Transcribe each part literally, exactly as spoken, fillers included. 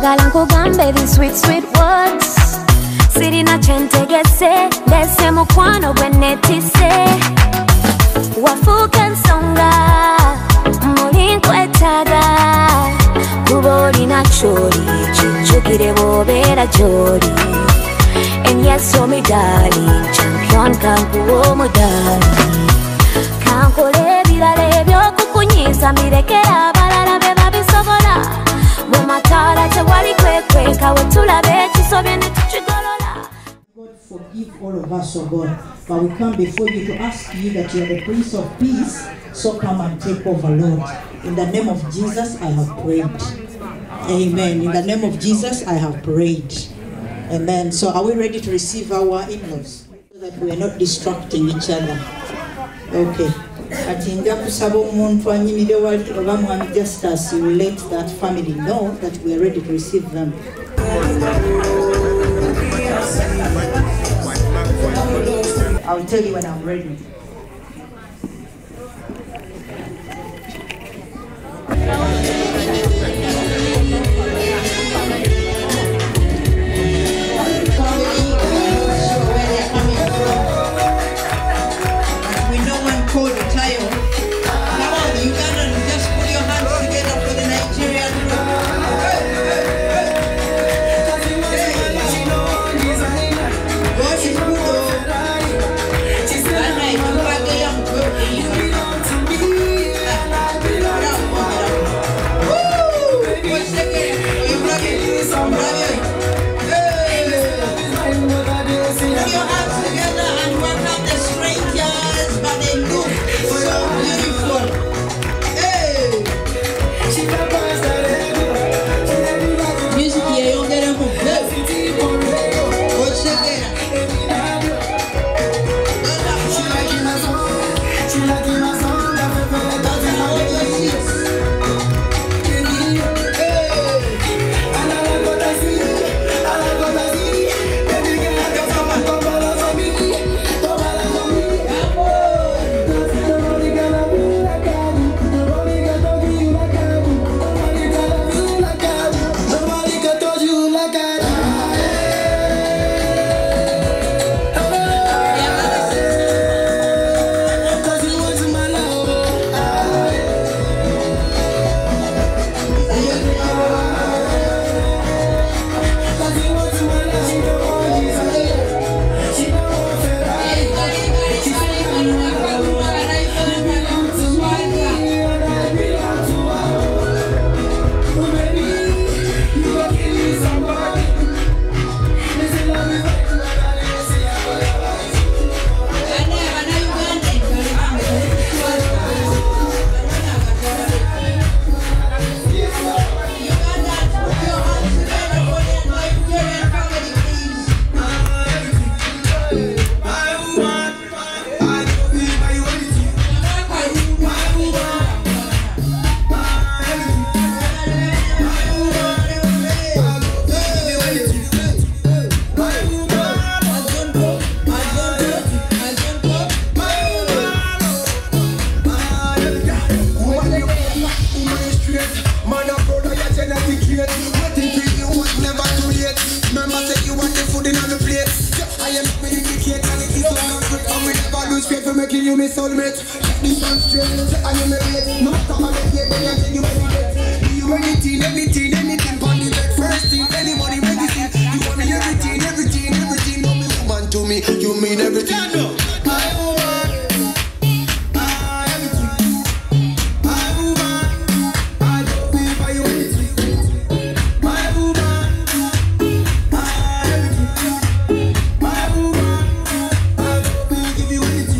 njagala nkugambe these sweet sweet words. Sirina kyentegese ndese mukwano gwe nettise. Wafuuka ensonga muli nkwetaaga. Kuba olina ky'oli kijjukire bw'obeera gy'oli. And yes, so me darling, champion kankuwa omudali. Kankole ebirala ebyokukunyiisa mbirekera abalala be babisobola. Mu mataala tewali kwekweka we tulaba ekisobye ne tukigolola. God forgive all of us, oh God, but we come before you to ask you that you are the Prince of Peace, so come and take over, Lord. In the name of Jesus, I have prayed. Amen. In the name of Jesus, I have prayed. Amen. So are we ready to receive our in-laws so that we are not distracting each other? Okay. Ati nja kusaba omuntu anyimire wali oba mwami Justus, you will let that family know that we are ready to receive them. I'll tell you when I'm ready. You my soulmate. This one straight, I am a mate. No matter how they get, they can you anything. You anything, anything, anything. On the bed, first thing, anybody, medicine. You want me everything, everything, everything. No me woman to me, you mean everything. My woman, my everything. My woman, I don't feel for you anything. My woman, my everything. My woman, I don't feel give you anything.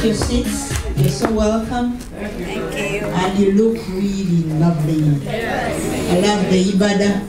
Take your seats. You're so welcome. Thank you. And you look really lovely. I love the Ibada.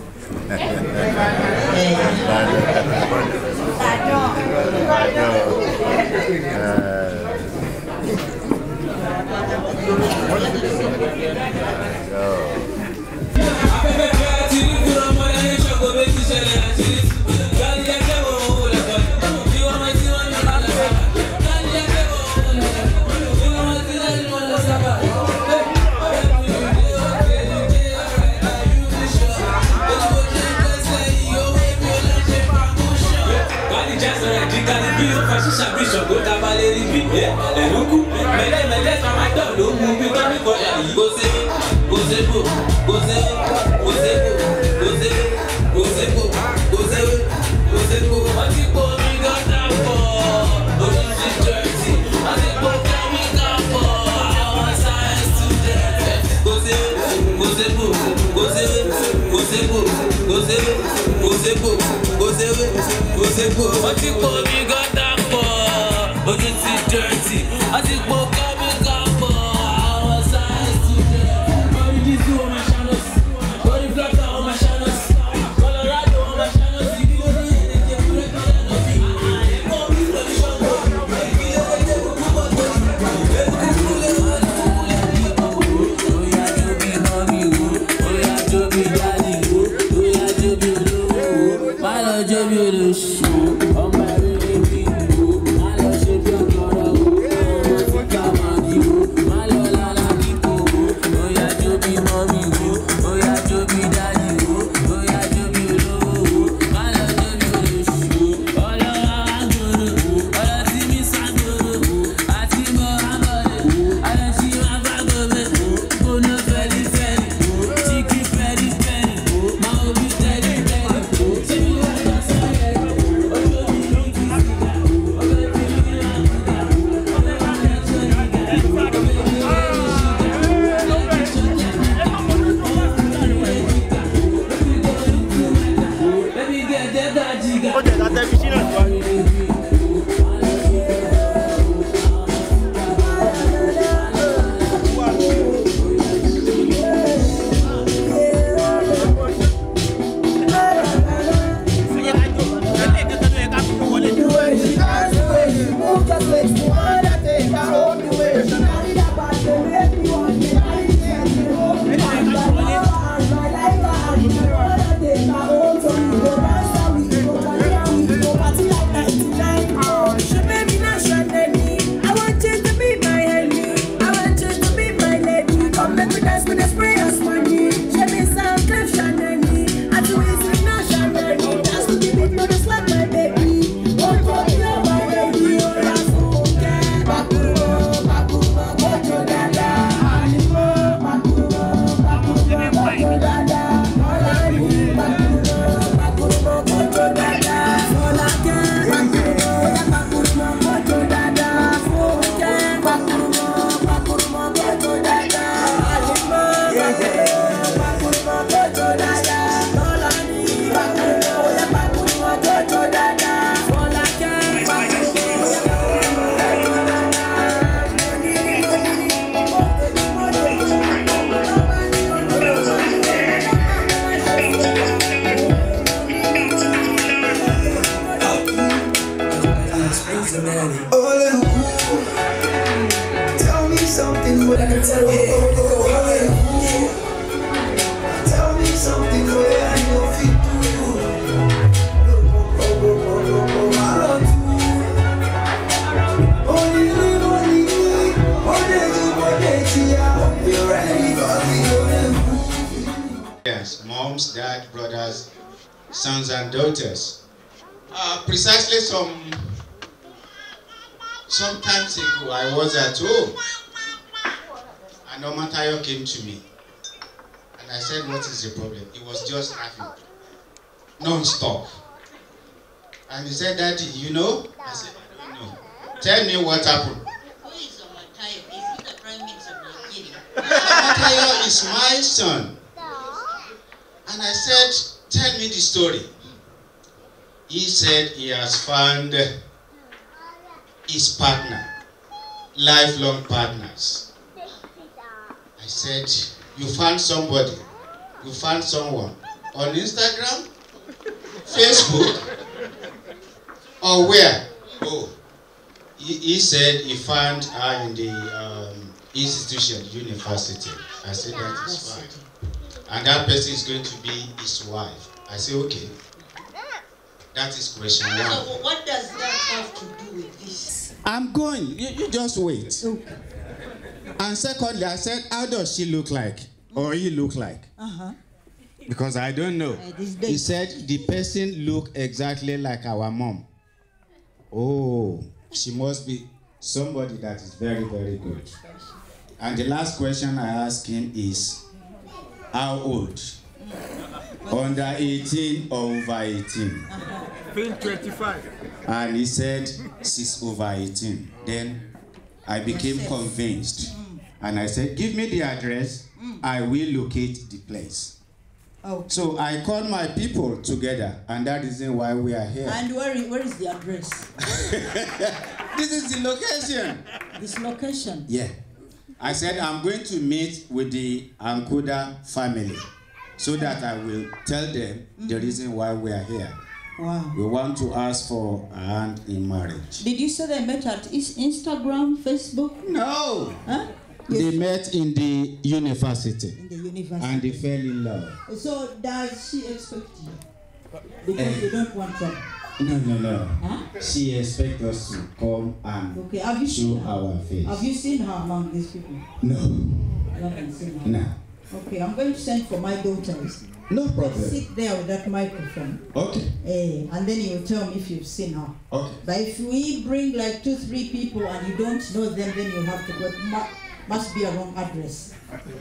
Yes, moms, dad, brothers, sons and daughters. Uh, precisely some some times ago, I was at home, and Omatayo came to me, and I said, "What is the problem?" He was just laughing, non-stop, and he said, "Daddy, you know?" I said, "I don't know. Tell me what happened." Who is Omatayo? Is he the Prime Minister of Nigeria? Omatayo is my son. And I said, "Tell me the story." He said he has found his partner lifelong partners. I said, you found somebody, you found someone on Instagram, Facebook, or where? Oh, he, he said he found her in the um, institution, university. I said, that is fine. And that person is going to be his wife. I said, okay. That is question one. So what does that have to do with this? I'm going. You, you just wait. Okay. And secondly, I said, how does she look like? Or he look like? Uh-huh. Because I don't know. Uh, he said the person look exactly like our mom. Oh, she must be somebody that is very, very good. And the last question I asked him is, how old? Under eighteen or over eighteen? Being twenty-five. And he said, she's over eighteen. Then I became convinced. And I said, give me the address. I will locate the place. Oh. So I called my people together, and that is why we are here. And where is, where is the address? This is the location. This location? Yeah. I said, I'm going to meet with the Ankuda family so that I will tell them mm-hmm. the reason why we are here. Wow. We want to ask for a hand in marriage. Did you say they met at Instagram, Facebook? No. Huh? They yes. met in the university. In the university. And they fell in love. So does she expect you? Because uh, you don't want trouble. No, no, no. Huh? She expects us to come and okay. Have you show seen our face. Have you seen her among these people? No. You haven't seen her? No. Okay, I'm going to send for my daughters. No problem. Sit there with that microphone. Okay. Uh, and then you tell me if you've seen her. Okay. But if we bring like two, three people and you don't know them, then you have to go. Must be a wrong address.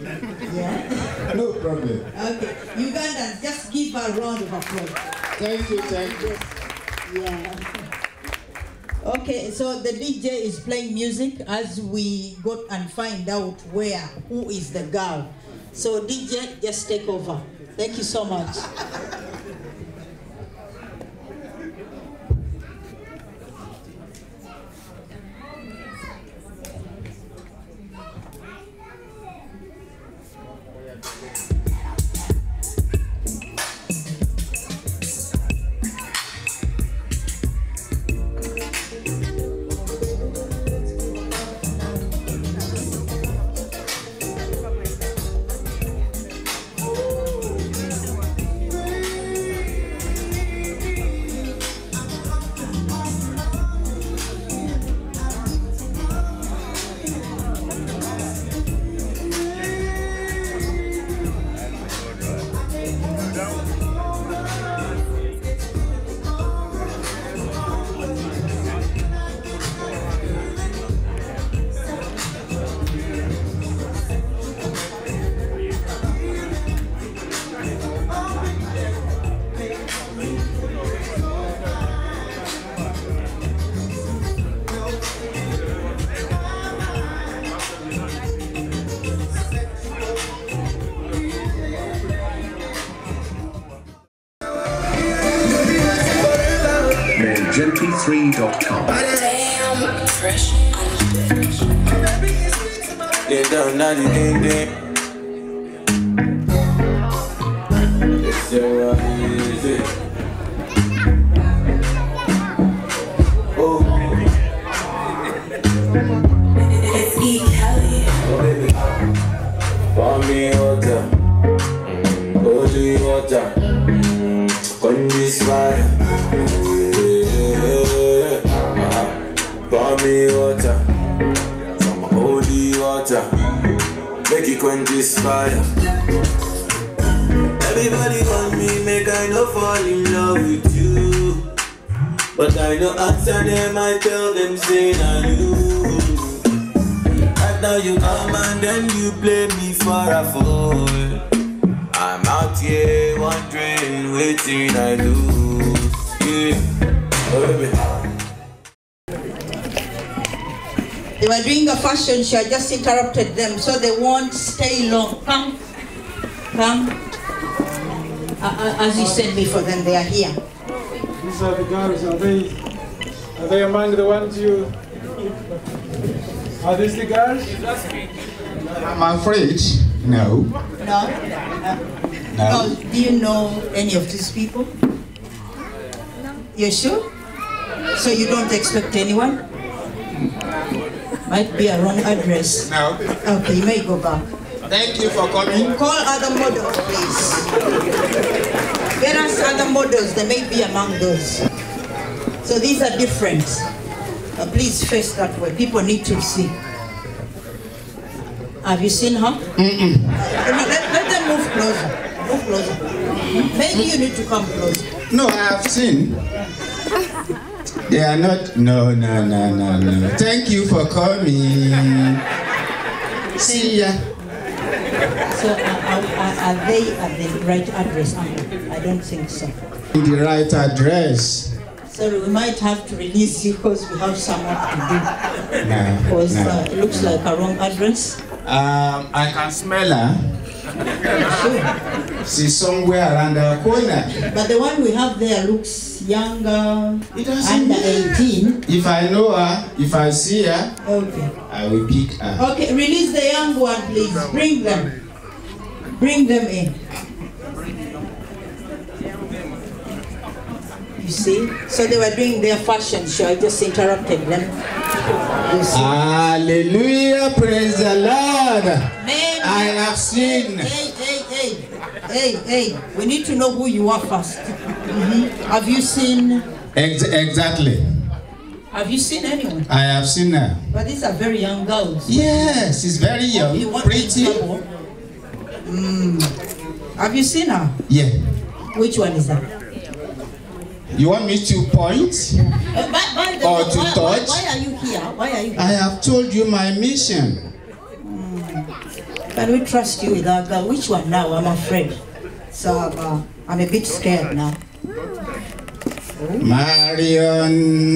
Yeah? No problem. Okay. Ugandans, just give her a round of applause. Thank you, thank you. Yeah. Okay, so the D J is playing music as we go and find out where, who is the girl. So D J, just take over. Thank you so much. G P three dot com. Damn, fresh. They don't know the thing, they. They say, what is it? Oh. It's E. Kelly. Oh, baby. Pour me water. Oh, do you water? Con this fire. Pour me water, some holy water, make it quench this fire. Everybody want me, make I no fall in love with you, but I no answer them, I tell them say na you. Right now you come and then you play me for a fool. I'm out here wondering, waiting I do. Yeah, oh baby. They were doing a fashion show, I just interrupted them so they won't stay long. Come, come. Uh, as you sent me for them, they are here. These are the girls, are they, are they among the ones you... Are these the girls? I'm afraid. No. No? Uh, No. no. Do you know any of these people? No. You're sure? So you don't expect anyone? Might be a wrong address. No. Okay, you may go back. Thank you for coming. Call other models, please. Get us other models, they may be among those. So these are different. Uh, please face that way. People need to see. Have you seen her? Mm-mm. Uh, let, let them move closer. Move closer. Maybe you need to come closer. No, I have seen. They are not. No, no, no, no, no. Thank you for coming. See ya. So uh, are, are, are they at the right address? I don't think so. The right address. Sorry, we might have to release you because we have some work to do. No, Because no. uh, it looks like a wrong address. Um, I can smell her. Sure. She's somewhere around the corner. But the one we have there looks younger, It doesn't under matter. eighteen. If I know her, if I see her, Okay. I will pick her. Okay, release the young one, please. Bring them. Bring them in. You see? So they were doing their fashion show. I just interrupted them. You see? Hallelujah, praise the Lord. Men, I have seen. Hey, hey, hey, hey, hey. We need to know who you are first. Mhm. Have you seen? Ex exactly. Have you seen anyone? I have seen her. But these are very young girls. Yes, she's very young, You want pretty. Mm. Have you seen her? Yeah. Which one is that? You want me to point? Uh, by, by the, Or to why, touch? Why, why are you here? Why are you here? I have told you my mission. Can we trust you with that girl? Which one now? I'm afraid. So uh, I'm a bit scared now. Marion.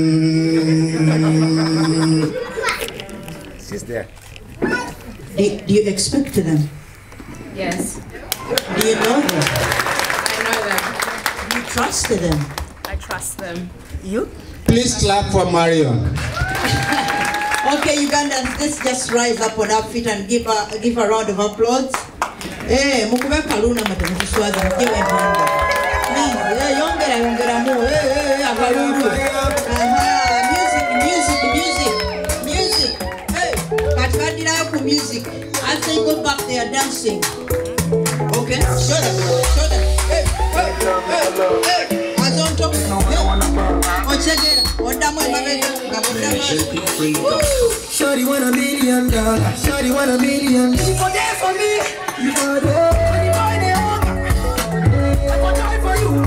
She's there. Do, do you expect them? Yes. Do you know them? I know them. Do you trust them? I trust them. You? Please clap for Marion. Okay, Ugandans, let's just rise up on our feet and give a give a round of applause. Eh, mukube kaluna matamuswaza mjewe mbongo. Please, eh, yongera yongera mo. Eh, eh, akalulu. Aha, music, music, music, music. Hey, katikadira ku music. As they go back, they are dancing. Okay, show them, show them. Hey, hey, hey, hey. As on top. Ochegera, odamo imabega, gabodama. Shorty want a million dollars. Shorty want a million. You for there for me. You for there. When you buy the hunger, I for die for you.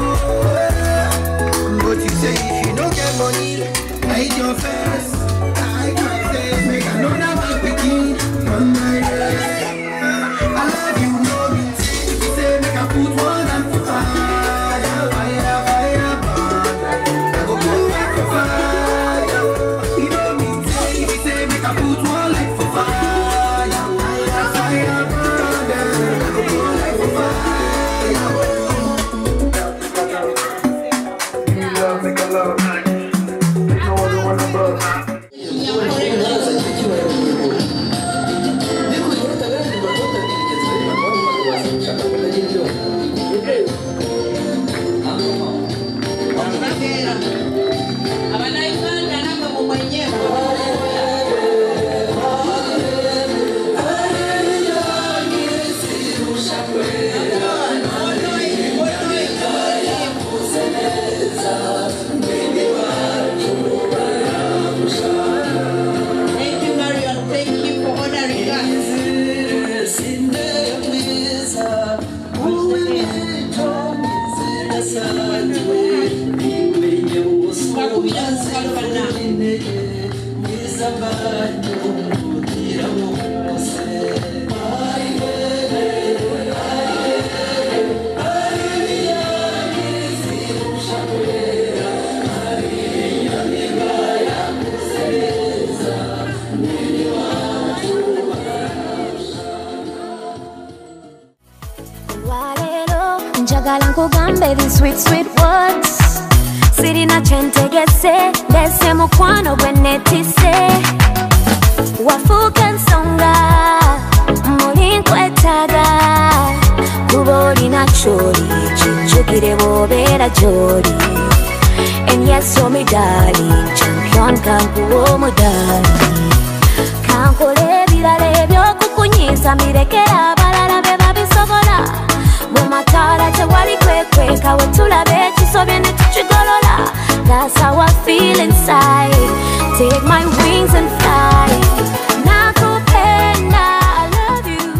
But you say if you don't get money, hide your face. Hide my face. Make I know that my picking on my face. I love you, no me. If you say make I put one and for fire, fire, fire, fire. I go put one for fire. I put one like for fire, fire, fire, brother. I go put one like for fire. Give me love, make a love. No other one above. Njagala nkugambe these sweet sweet words sirina kyentegese lese mukwano gwe netise wafuuka ensonga muli nkwetaaga kuba olina ky'oli kijjukire bw'obeera gy'oli. And yes, you're me darling, champion kankuwa omudaali. Kankole ebirala ebyokukunyiisa mirekera abalala be babisobola. Mu mataala tewali kwekweka we tulaba ekisobye ne tukigolola. That's how I feel inside. Take my wings and fly. Nakupenda, I love you.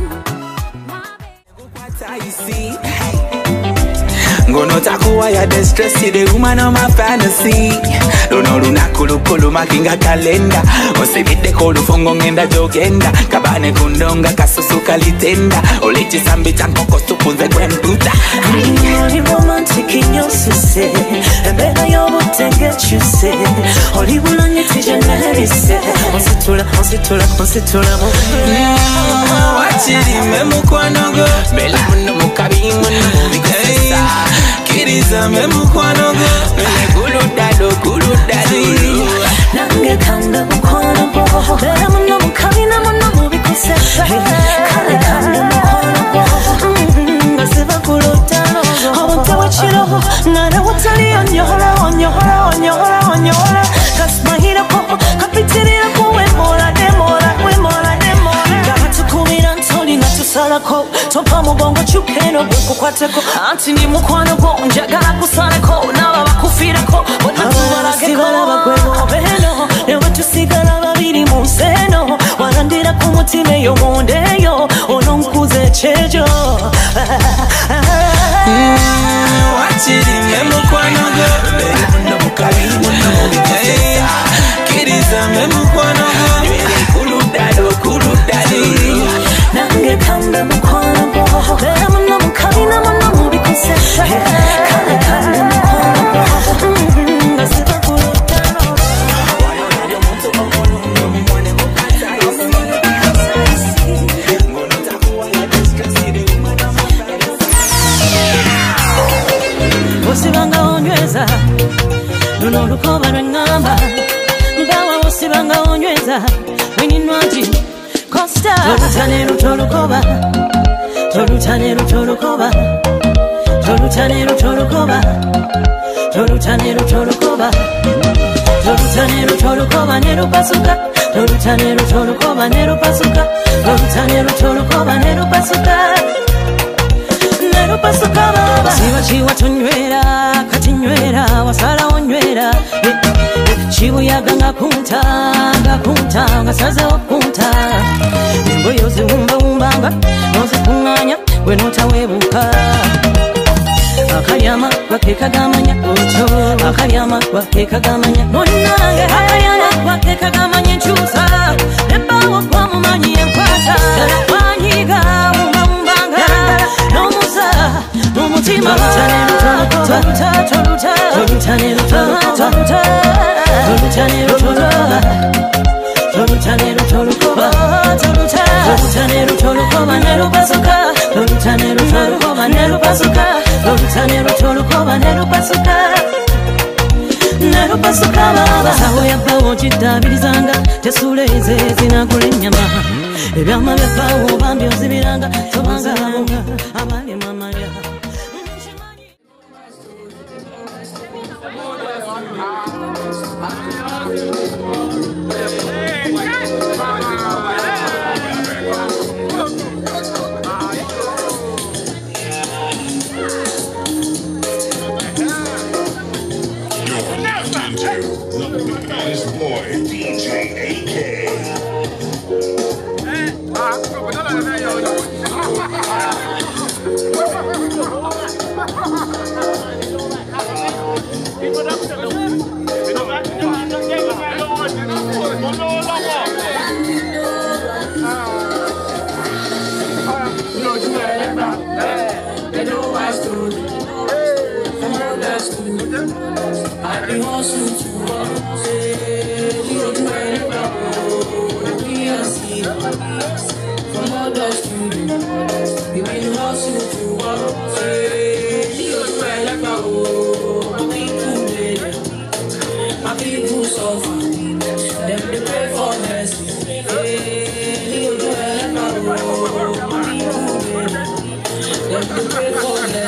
What I see. Ngono takuwa ya distress, the woman of my fantasy. Luno luna kulu kulu makinga kalenda. Osebide kolu fongo ngenda jogenda. Kabane kundonga kasusu kalitenda. Olichi sambi chankoko supunze kwemputa. Only romantic in your sister. And better you would get you say. Only one on your teacher never said. Onsitula, onsitula, onsitula. Wachiri memu kwa nongo. Bela muno mukabi muno mubikasa. Kiriza memu kwa nongo. Mele kulu dado, kulu dado. Nange kanda mukono bo. Bela muno mukabi na muno mubikasa. Kale kanda mukono bo. Ngasiba kulu dado. Obute wachiro. Nana watali onyohora, onyohora, onyohora, onyohora. Kasmahira ko. Kapitirira ko we mola, de mola, we mola, de mola. Gabatukumira ntoli natusalako. Topa mugongo chukeno bukukwateko. Anti ni mukwano go. Njagala kusaleko. Naba bakufireko. Bonatubalageko. Bagwebo beno. Newe tusigala babiri museno. Warandira kumutime yo mondeyo. Ononkuze chejo. Wachiri memu kwa nongo. Bela muno mukabi muno mubikasa. Kiriza memu kwa nongo. Mele kulu dado, kulu dado. Nange kanda mukono bo. Bela muno mukabi na muno mubikasa. Kale kanda mukono bo. Ngasiba kulu dado. Osibanga onyweza luno lukoba lwengamba ngawa osibanga onyweza wininwaji Costa tolutanero tolukoba tolutanero tolukoba tolutanero tolukoba tolutanero tolukoba tolutanero tolukoba nero pasuka tolutanero tolukoba nero pasuka tolutanero tolukoba nero pasuka nero pasuka baba siwa chiwa tunywera katinywera wasala onywera chibuyaga nga kunta nga kunta nga saza okunta nembo yozi wumba wumbanga nozi kunganya gwe notawebuka akalyama gwakekagamanya otyo akalyama gwakekagamanya munange akalyama gwakekagamanya enkyusa nebbawo kwamumanyi enkwata kwanyiga wumba wumbanga nomusa n'umutima tolutanero toluta toluta tolutanero toluta tolutanero toluba tolutanero tolukoba toluta tolutanero tolukoba nero pasuka tolutanero tolukoba nero pasuka tolutanero tolukoba nero pasuka nero pasuka baba sawo yabbawo kiddabilizanga tesuleeze zinagula ennyama ebyama byabbawo bambi ozibiranga tobanga abali mamalya My people suffer, them they pray for mercy.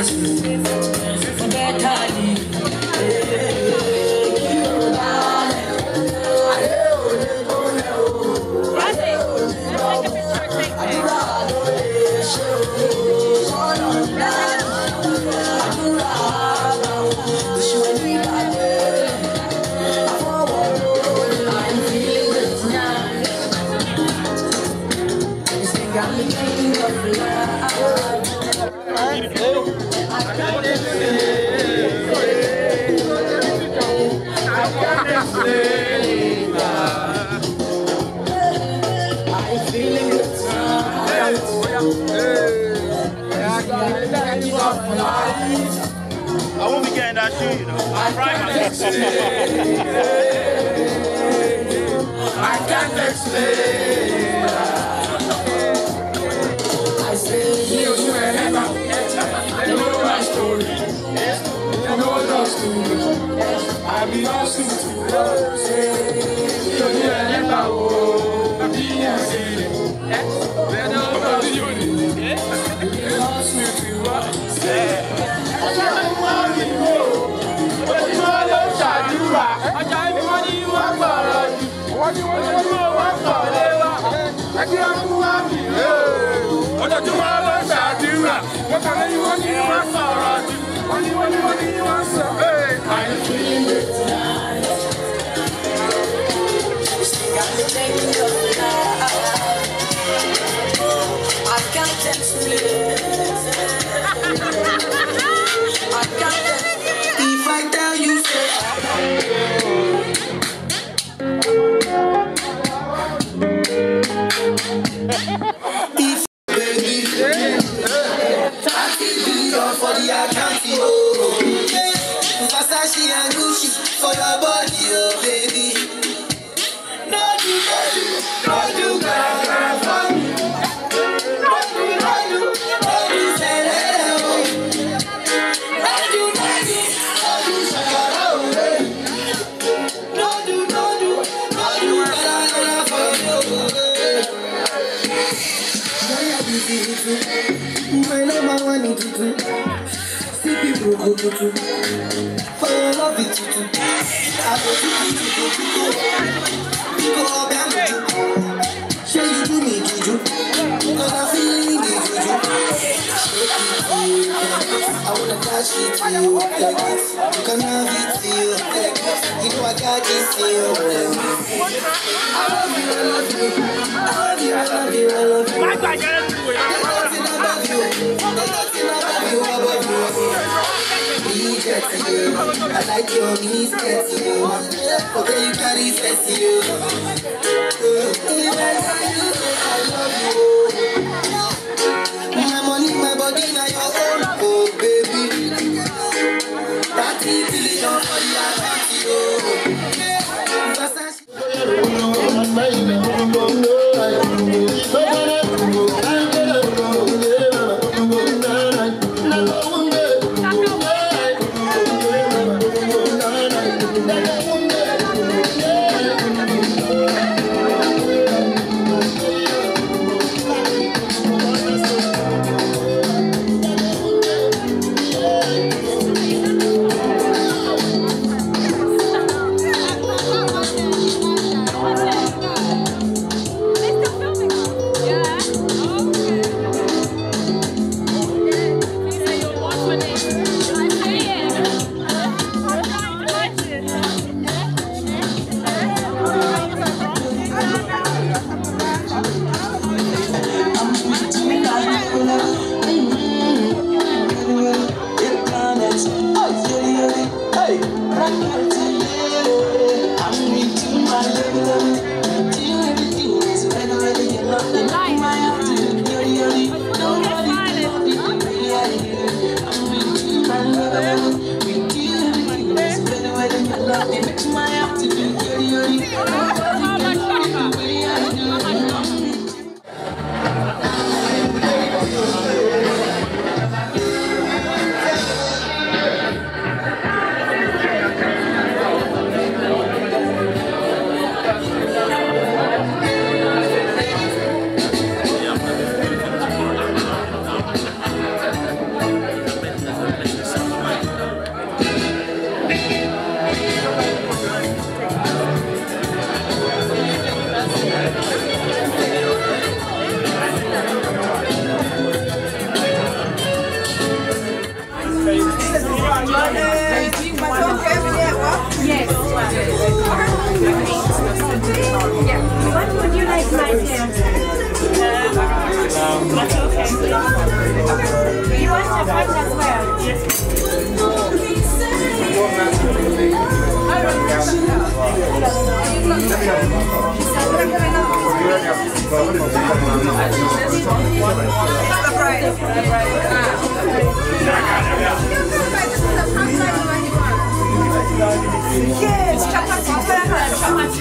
I won't be getting that shoe, you know. I'm I can't explain. I say, you never you know my story. You know love story. I be lost to say, you never oh, be a city. Then I'll be you. You lost me to say. I can't want you. But you are the child you are. I can't want you. What do you want to do? What do I can't want you. What do you want to do? What do you want to do? What do you want to do? I'm feeling it tonight. Got me thinking of love. I can't explain. I can't explain. If I tell you, say if baby, thirty billion for the account, oh, Versace and Gucci for your body, oh baby. No do, no do, no do, no for me. No do, no do, no do, say hello. No do, no do, no do, shakara, oh baby. No do, no do, no do, better, better for you, baby. My number one in tutu. See people go tutu. For your love it tutu. I go tutu tutu tutu. You go up and tutu. Say you do me juju. Cause I'm feeling the juju. I wanna touch it to you like this. You can have it to you like this. You know I got this to you like this. I love you, I love you. I love you, I love you, I love you. My God, you're nothing above you. There's nothing above you, above you. Me get to you. I like your knees get to you. Okay, you carry set to you. I love you. My money, my body, now your own. Oh, baby. That's it, billion for the account, oh. You want to fight as well? Yes. Yes, chapati. Chapati.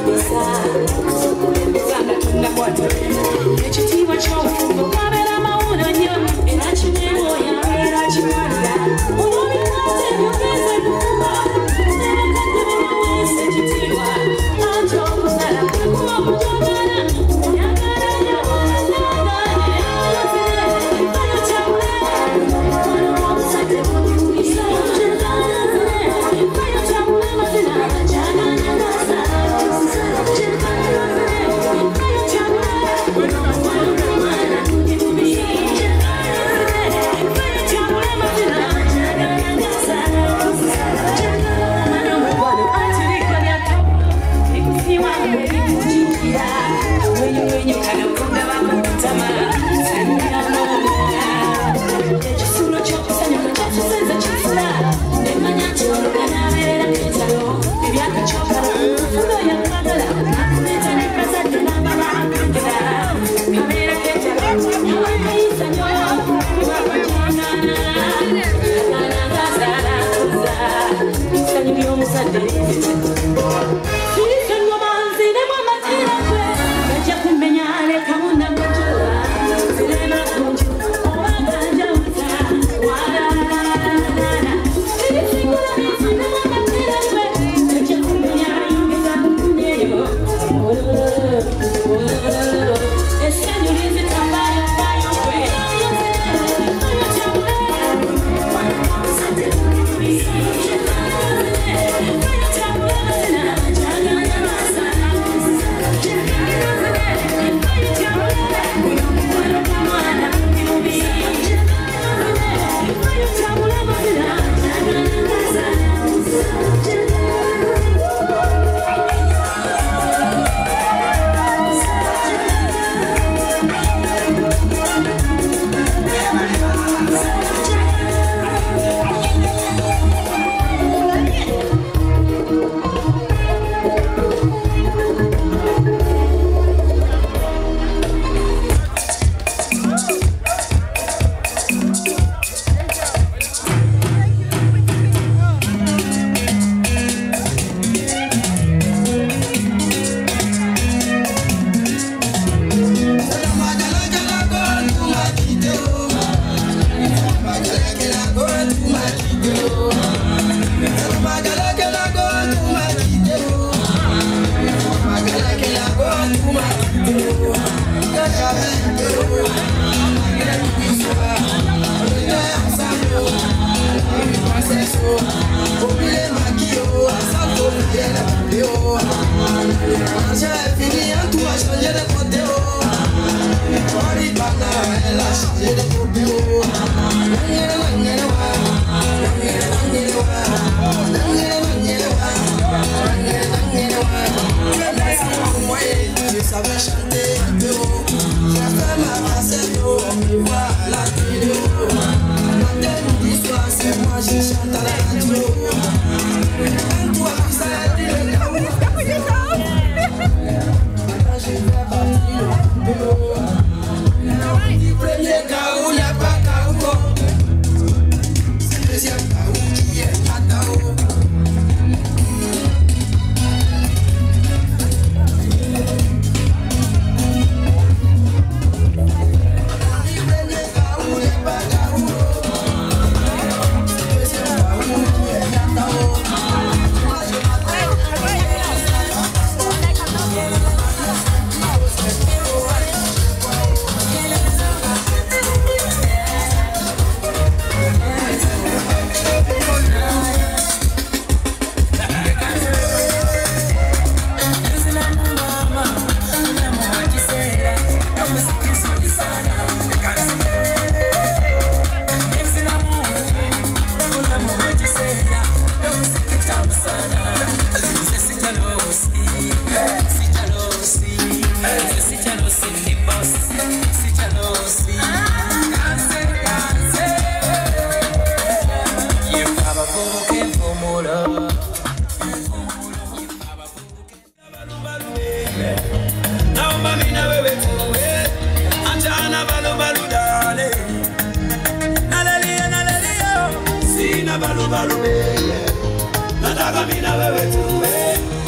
Balu balu baby, nataka mina wewe tuwe.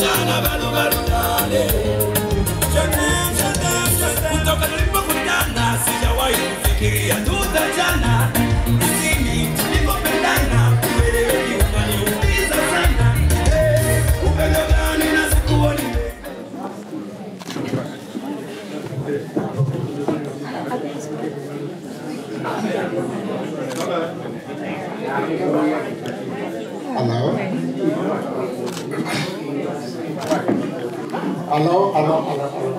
Jana balu balu dale. Jana jana jana. Kutoka tulipokutana sijawahi kufikiria tutajana. Lakini tulipopendana ueleweki unaniumiza sana. Eh, upendo gani na sikuoni. Hello? Hello, hello, hello, hello.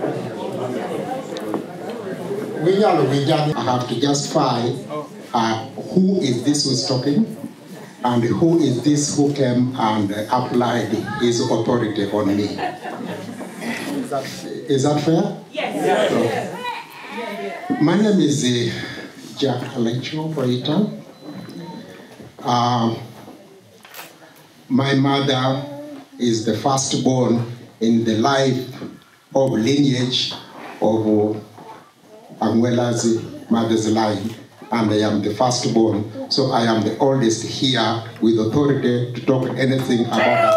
We are we I have to justify uh, who is this who's talking and who is this who came and uh, applied his authority on me. Is that, is that fair? Yes. Yes. So, my name is uh, Jack Alecho Boyita. Um, my mother is the firstborn in the life of lineage of Anguela's mother's line, and I am the firstborn, so I am the oldest here with authority to talk anything about that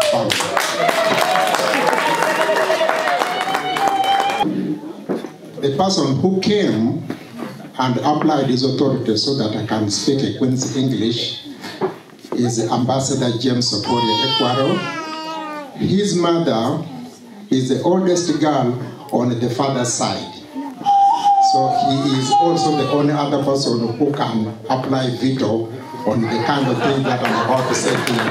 family. The person who came and applied his authority so that I can speak a Queen's English is Ambassador James Okorie Ekwaro. His mother is the oldest girl on the father's side. So he is also the only other person who can apply veto on the kind of thing that I'm about to say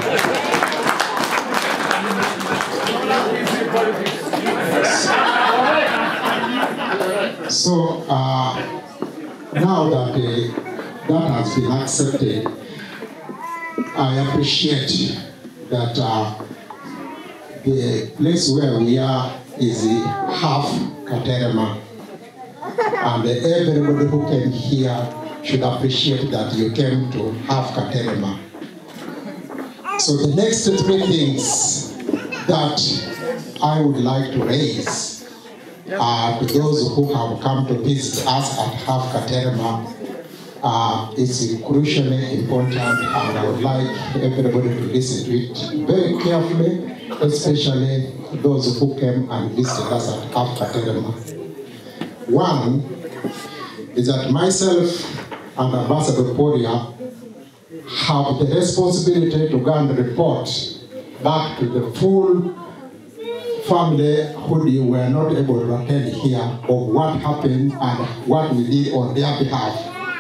here. So uh, now that uh, that has been accepted, I appreciate that uh, the place where we are is half Katerema. And everybody who came here should appreciate that you came to half Katerema. So the next three things that I would like to raise are to those who have come to visit us at half Katerema. Uh, it's crucially important, and I would like everybody to listen to it very carefully, especially those who came and visited us at half Katerema. One is that myself and Ambassador Poria have the responsibility to go and report back to the full family who were not able to attend here of what happened and what we did on their behalf.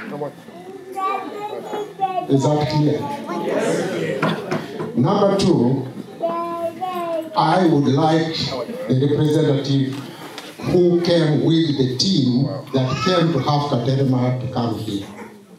Is that clear? Number two, I would like the representative who came with the team that came to have Katerema to come here.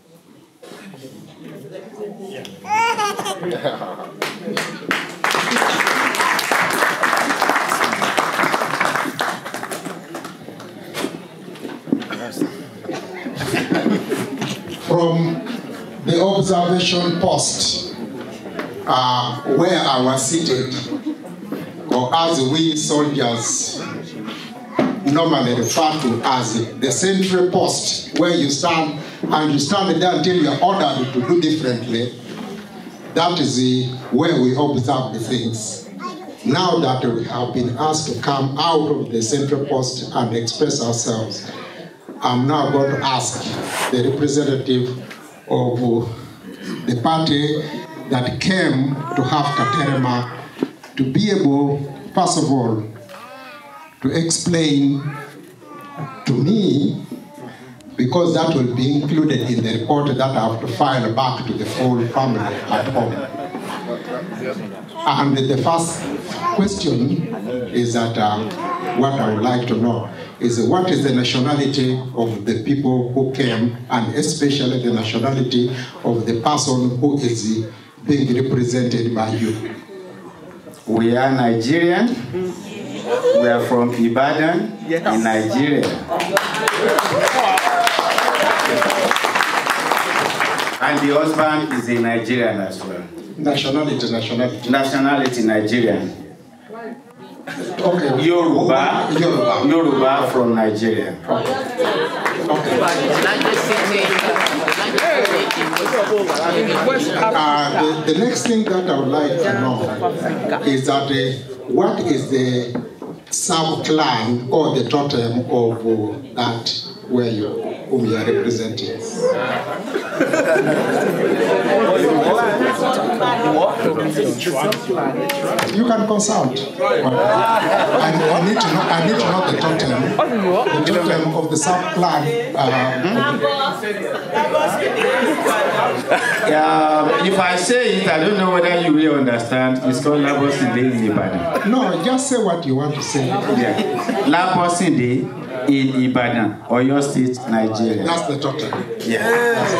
From the observation post uh, where I was seated, or as we soldiers normally refer to as the sentry post, where you stand and you stand there until you are ordered to do differently. That is the, where we observe the things. Now that we have been asked to come out of the central post and express ourselves, I'm now going to ask the representative of the party that came to have Katerema to be able, first of all, to explain to me, because that will be included in the report that I have to file back to the full family at home. And the first question is that uh, what I would like to know is what is the nationality of the people who came, and especially the nationality of the person who is being represented by you. We are Nigerian. We are from Ibadan in Nigeria. And the husband is a Nigerian as well. Nationality, nationality. Nationality, Nigerian. Okay. Yoruba. Yoruba. Yoruba from Nigeria. Okay. Uh, the, the next thing that I would like to know is that uh, what is the sub-clan or the totem of uh, that where you, whom you are representing? You can consult. I, I need to know. I need to know the totem. The totem of the sub-clan. Uh, Yeah, if I say it, I don't know whether you will understand. It's called Labosinde in Ibadan. No, just say what you want to say. Yeah. Labosinde in Ibadan, Oyo State, Nigeria. That's the totem. Yeah.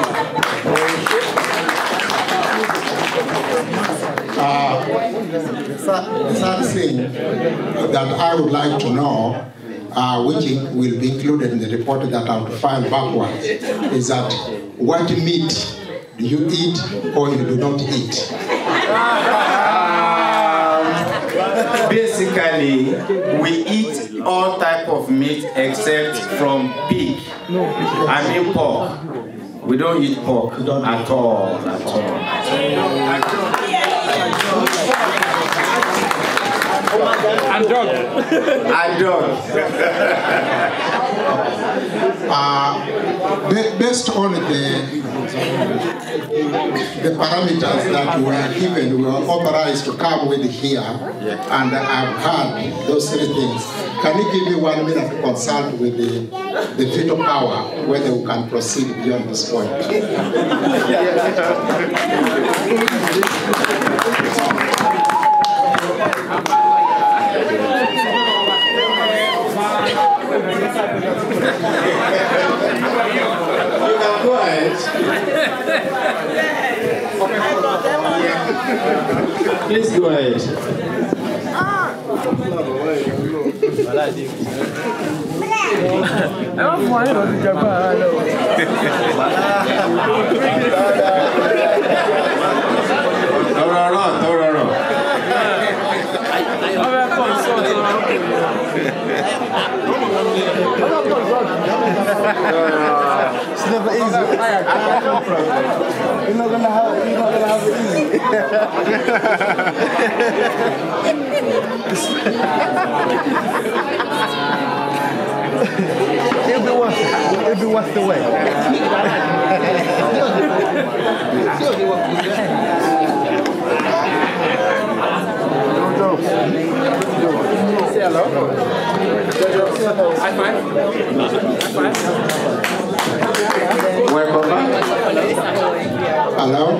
Uh, the third thing that I would like to know, uh, which will be included in the report that I will file backwards, is that what meat do you eat or you do not eat? Um, basically, we eat all type of meat except from pig. I mean pork. We don't eat pork at all. At all. And dog. And dog. uh, based on the the parameters that were given, we were authorized to come with here, and I've heard those three things. Can you give me one minute to consult with the, the veto power whether we can proceed beyond this point? You can go ahead. Please go ahead. It's never easy. You're not gonna have you're not gonna have it easy. It'll be worth it. It'll be worth the wait. Say hello. High five. High five. Welcome back. Hello.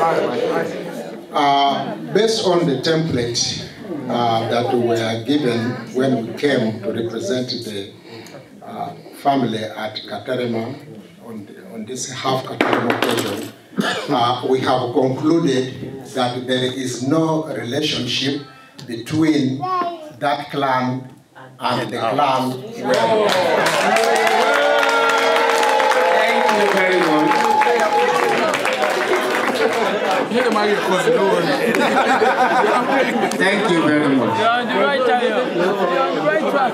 Uh, based on the template uh, that we were given when we came to represent the uh, family at Katarima on, the, on this half Katarima occasion, uh, we have concluded that there is no relationship between that clan and the clan where. Thank you very much. Thank you very much. You're on the right track. You're on the right track.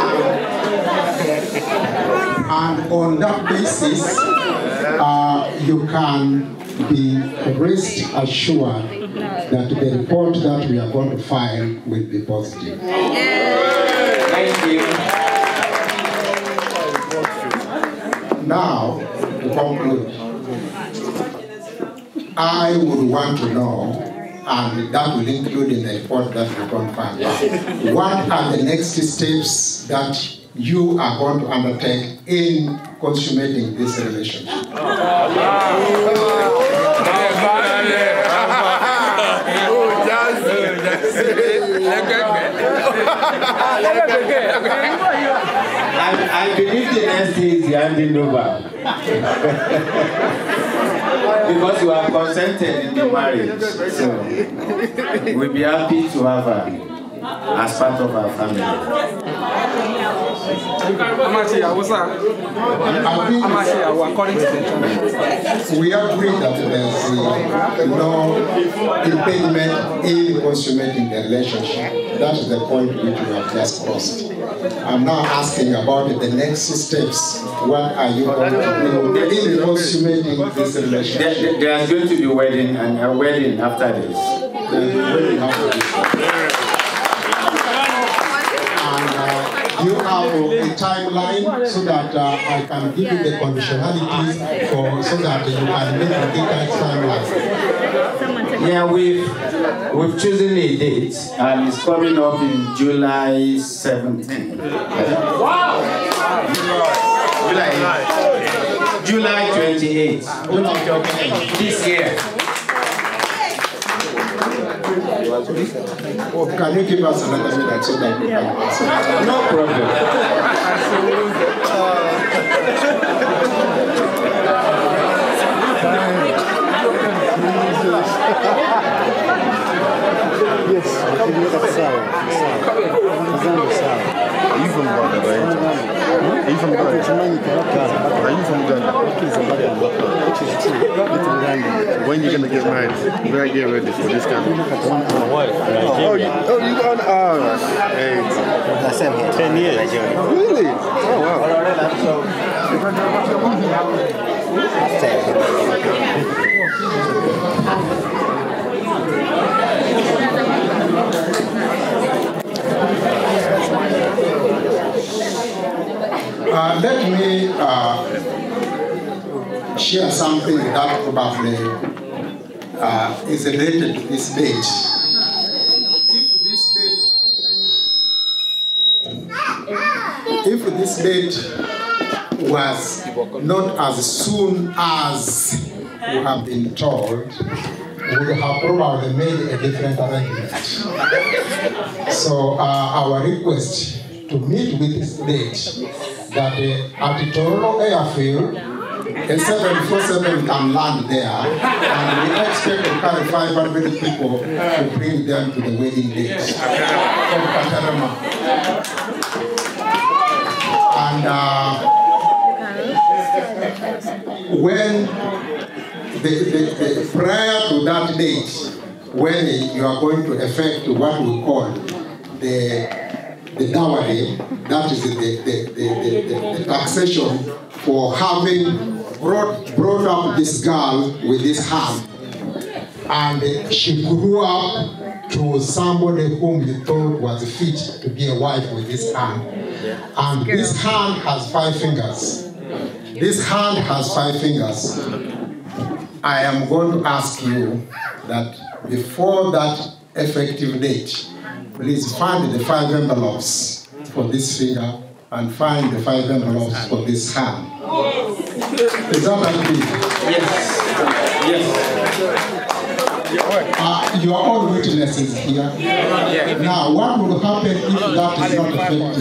And on that basis, uh, you can be rest assured that the report that we are going to file will be positive. Thank you. Now, to conclude, I would want to know, and that will include in the report that we're going to file, what are the next steps that you are going to undertake in consummating this relationship? I, I believe the next thing is handing over. Because you have consented in the marriage. So we'll be happy to have her as part of our family. What's up? According to the we agree that there's uh, no impediment in consummating the relationship. That is the point which we have just crossed. I'm now asking about the next steps. What are you going to do in consummating this relationship? There, there is going to be a wedding and a wedding after this. There's a wedding after this. you have a timeline so that uh, I can give you the conditionalities for, so that you can make a detailed timeline? Yeah, we've, we've chosen a date and it's coming up in July seventeenth. Wow! July, July twenty-eighth. This year. Oh, can you give us another minute so that we can answer? No problem. Yes, are you from Ghana, right? Are you from Ghana? Are you from Ghana? When are you going to get married? Where are you getting ready for this kind of... Oh, you, oh, you got... Oh, hey. ten years. Really? Oh, wow. Uh, let me uh, share something that probably uh, is related to this date. If this date, if this date was not as soon as you have been told, we would have probably made a different arrangement. So uh, our request to meet with this date that uh, at the Toronto airfield, a seven forty-seven can land there, and we expect to carry five hundred people to bring them to the wedding date from Katarama. And uh, when the, the, the, prior to that date, when you are going to effect what we call the the dowry, that is the, the, the, the, the, the taxation for having brought, brought up this girl with this hand. And she grew up to somebody whom you thought was fit to be a wife with this hand. And this hand has five fingers. This hand has five fingers. I am going to ask you that before that effective date, please find the five envelopes for this finger and find the five envelopes for this hand. Is that agree? Yes. Yes. Uh, you are all witnesses here. Yeah. Now, what will happen if that is not effective?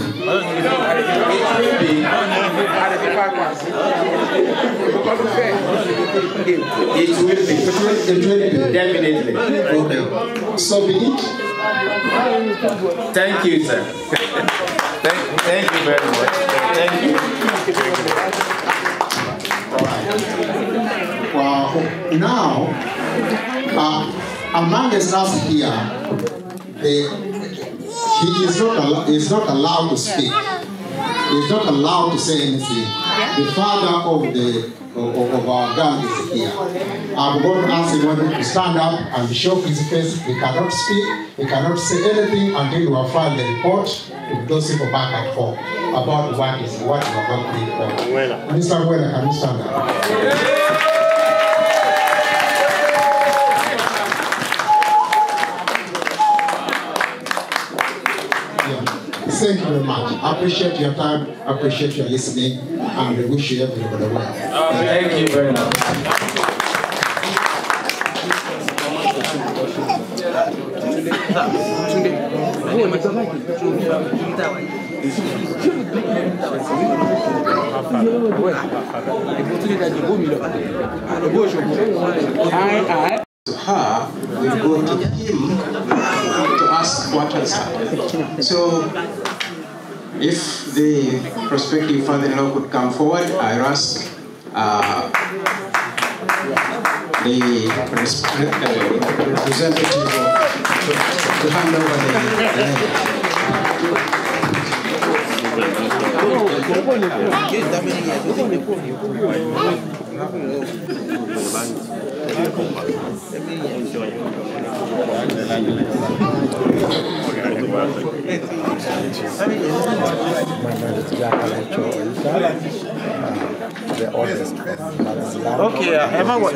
It will be. It will be. Definitely. Okay. So be it. Thank you, sir. thank, thank you very much. Thank you. Well, now, uh, among us here, the, he is not, al is not allowed to speak. He is not allowed to say anything. The father of the of, of our gang is here. I'm going to ask him to stand up and show his face. He cannot speak. He cannot say anything until we have filed the report to those people back at home about what is what we are going to report. Mister Wela, can you stand up? Thank you very much. I appreciate your time, I appreciate your listening, and I wish you everybody well. Uh, thank you very much. To her, we go to him to ask what has happened. So, if the prospective father-in-law could come forward, I ask uh, the representative of, to, to hand over the, the Okay, Emma, what?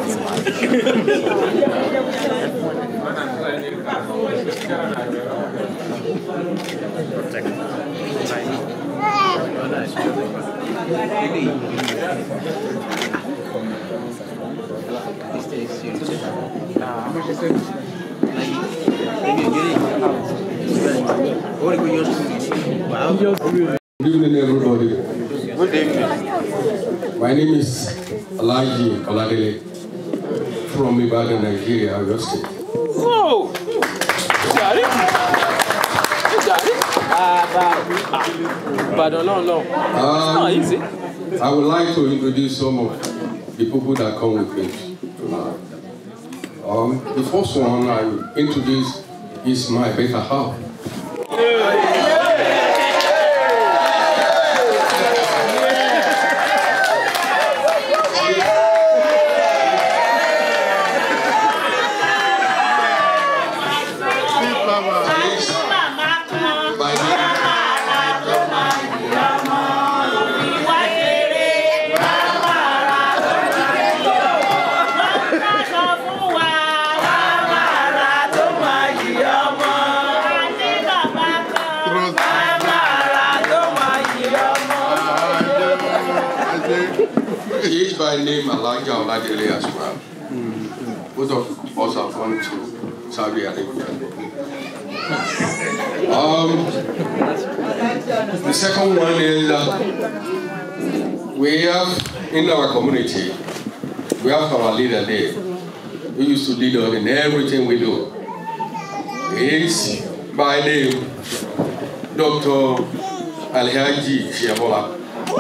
Good evening, everybody. Good evening. My name is Alaji Oladele from Ibadan, Nigeria, Oyo State. Whoa! You got it? You got it? Ah, but no, no, no. It's not easy. I would like to introduce some of the people that come with me tonight. Um, the first one I will introduce is my better half. He is by name Alaji Oladele as well. Both of us have gone to Saudi Arabia. Um, the second one is uh, we have in our community, we have our leader there who used to lead us in everything we do. He is by name Doctor Alhaji Shiabola.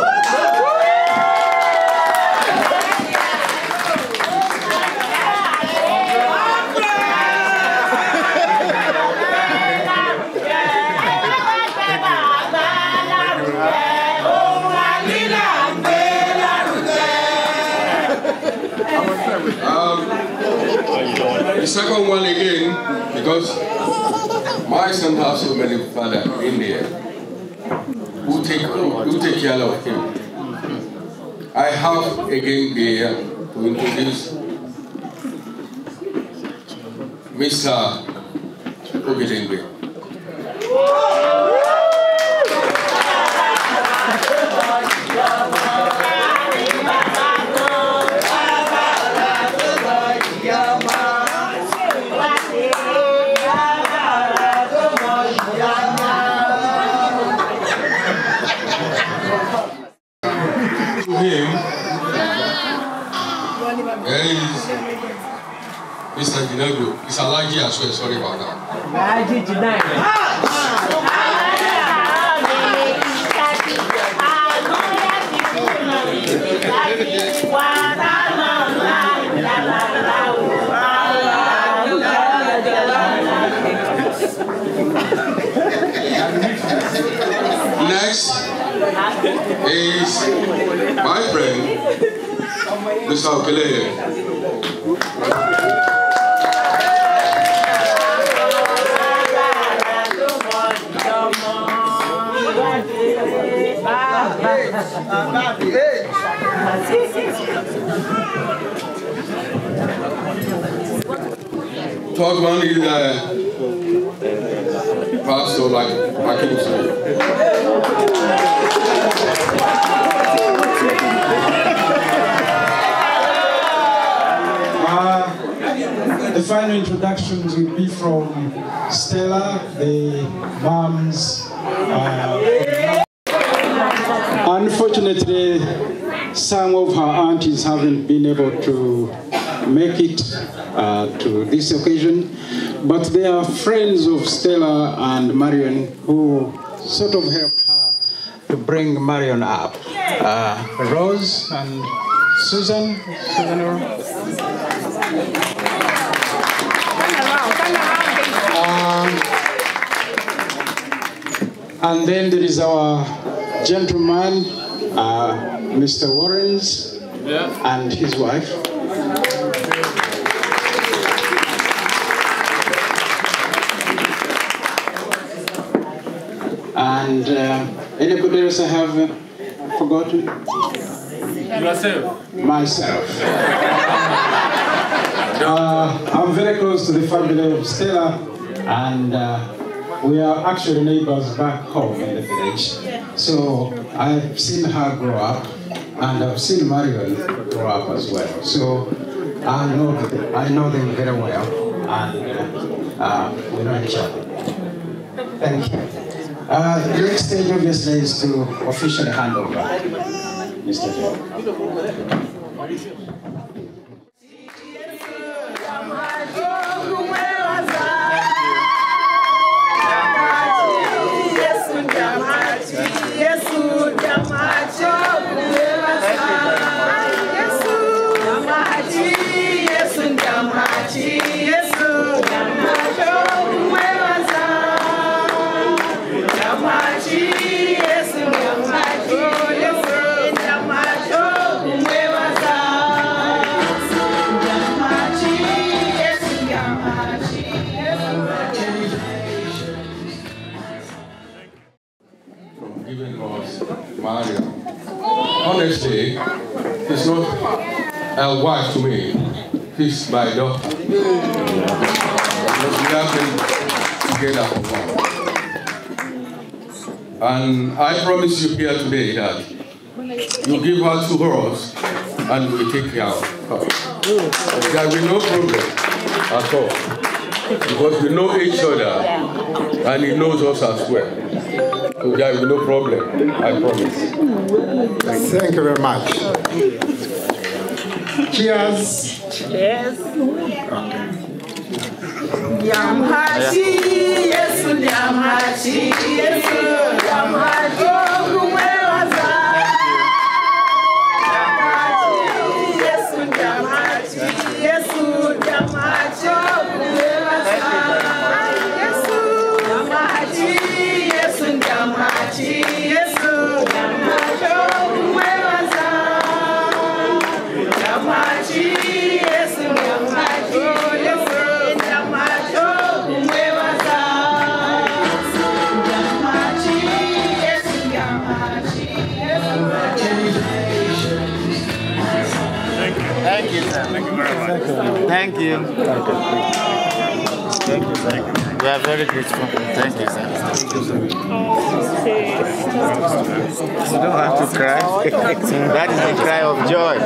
Um, the second one again, because my son has so many fathers in there who take who take care of him. I have again there to introduce Mister Ogedengwe. Him, there is Mister Ginago. It's Alaji as well, sorry about that. Alaji Ginago. Next is my friend, Mister Okeleye. Third one is uh, Pastor like Akinwumi. Uh, the final introductions will be from Stella, the moms. Uh, unfortunately, some of her aunties haven't been able to make it uh, to this occasion, but they are friends of Stella and Marion who sort of helped her to bring Marion up. Uh, Rose and Susan. Susan um, and then there is our gentleman, uh, Mister Warrens. and his wife. And uh, anybody else I have uh, forgotten? Yourself. Myself. uh, I'm very close to the family of Stella, and uh, we are actually neighbors back home in the village. So I've seen her grow up, and I've seen Marion grow up as well. So I know them, I know them very well, and uh, uh, we know each other. Thank you. Uh, the next stage obviously is to officially hand over, Mister Joe. Honestly, he's not a wife to me. He's my daughter. We have been together for long. And I promise you here today that you give her to us and we take care of her. There will be no problem at all. Because we know each other and he knows us as well. So there will be no problem, I promise. Thank you very much. Cheers. Cheers. Yamhachi, yes, Yamhachi, yes, Yamhachi, Kumewaza. Yamhachi, yes, Yamhachi, yes, Yamhachi, Kumewaza. Yes, Yamhachi, yes, Yamhachi, yes, Yamhachi, Kumewaza. Yamhachi, yes, Yamhachi, yes. Thank you, sir. Thank you very much. Thank you. Thank you, sir. We are very grateful. Thank you, sir. You don't have to cry. That is the cry of joy.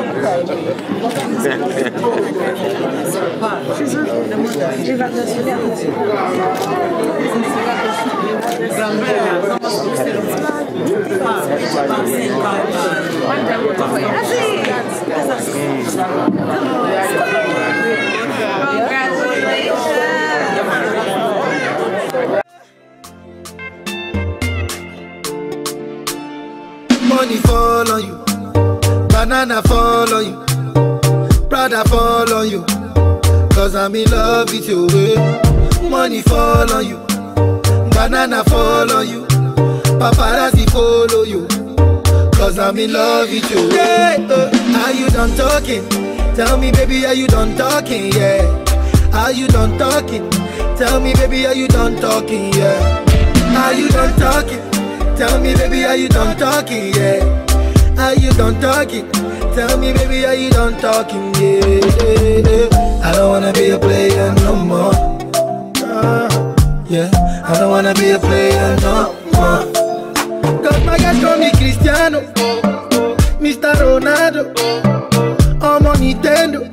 Money fall on you, banana fall on you, Prada fall on you, cause I'm in love with you. Money fall on you, banana fall on you, paparazzi follow you, cause I'm in love with you. Yeah, uh, are you done talking? Tell me baby, are you done talking? Yeah, are you done talking? Tell me baby, are you done talking? Yeah, are you done talking? Tell me baby, are you done talking? Yeah, are you done talking? Tell me baby, are you done talking? Yeah, yeah, yeah. I don't wanna be a player no more. Uh, yeah, I don't wanna be a player no more. Cause my guys call me Cristiano, Mister Ronaldo, I'm on Nintendo.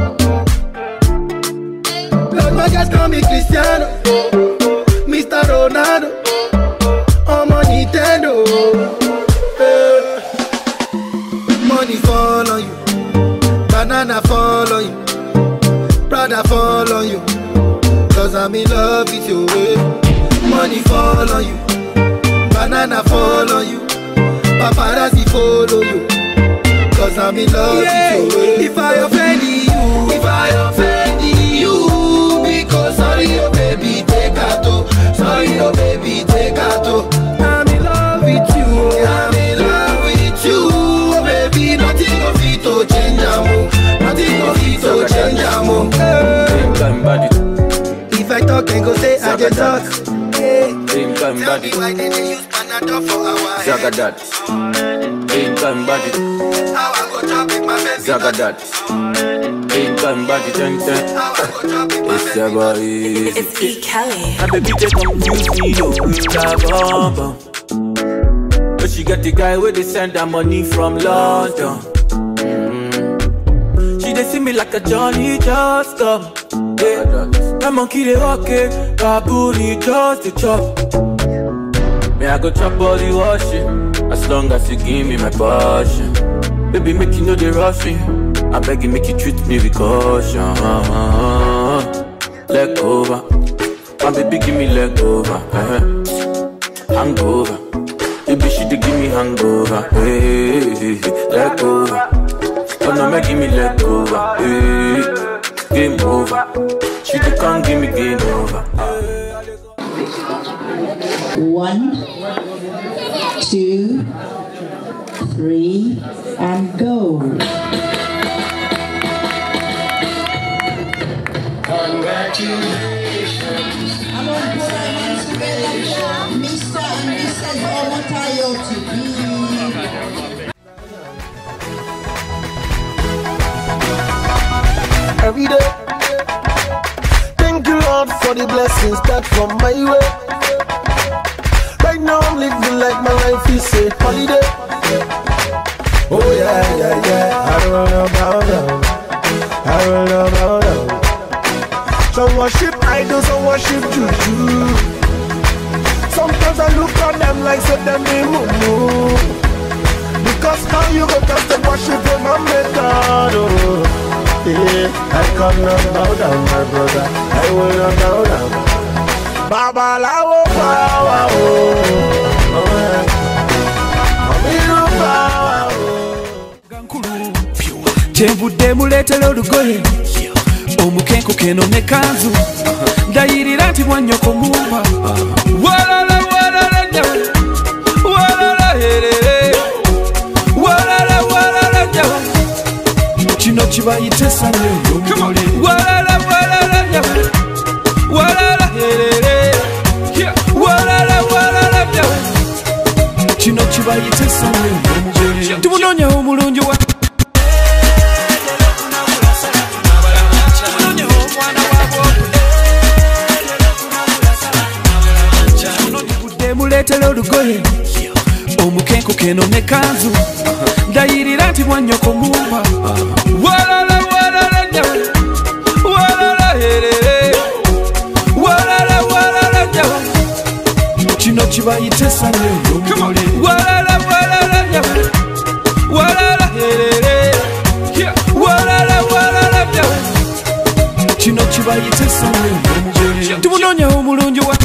Cause my guys call me Cristiano, Mister Ronaldo, I'm on Nintendo. Uh, money fall on you, banana fall on you, Prada fall on you, cause I'm in love with you. Money fall on you, banana fall on you, paparazzi follow you, cause I'm in love yeah, with you. If I offend you, if I offend you, because sorry oh baby, take out to, sorry oh baby, take out to. I'm in love with you, I'm in love with you, oh baby, nothing of it Zaga that. Same time body. Zaga that. Same time body. Zaga that. Same time body. Ten ten. It's your boy. It's E. Kelly. And baby they confuse me yo with a bomb bomb. But she got the guy where they send her money from London. Mm-hmm. She they see me like a Johnny just come. Yeah. My monkey they walk it, baboon just the chop. Me I go chop all the washing, as long as you give me my passion. Baby make you know they rush me, I beg you make you treat me with caution. Leg over, my baby give me leg over, uh-huh. Hangover, baby she dey give me hangover. Hey, hey, hey, leg over, oh no make give me leg over. Hey, game over, she dey come give me game over. One, two, three, and go. Congratulations. I'm on put our hands together, Mister and Missus Omotayo T V. Every day, thank you Lord for the blessings that come my way. Right now I'm living like my life is a holiday. Oh yeah, yeah, yeah, I don't know about them. I don't know about them. Some worship idols, some worship juju. Sometimes I look at them like say them be moo. Because now you go touch the worship in my method. Oh. Yeah, I cannot bow down, my brother. I will not bow down. Baba lawo power, oh, oh yeah. Mamiru power, oh. Chembude muletele olugoye omukenko keno ne kanzu ndayirira nti mwanyoko mumba walala walala nyawe walala herere walala walala nyawe kino kibayite sanye yomule walala walala nyawe walala herere walala walala nyawe kino kibayite sanye yomule tumunonya omulungi wa muletele olugoye omukenko keno ne kanzu ndayirira nti mwanyoko mumba walala walala nyawe walala herere walala walala nyawe kino kibayite sanye yomule walala walala nyawe walala herere walala walala nyawe kino kibayite sanye yomule tumunonya omulungi wa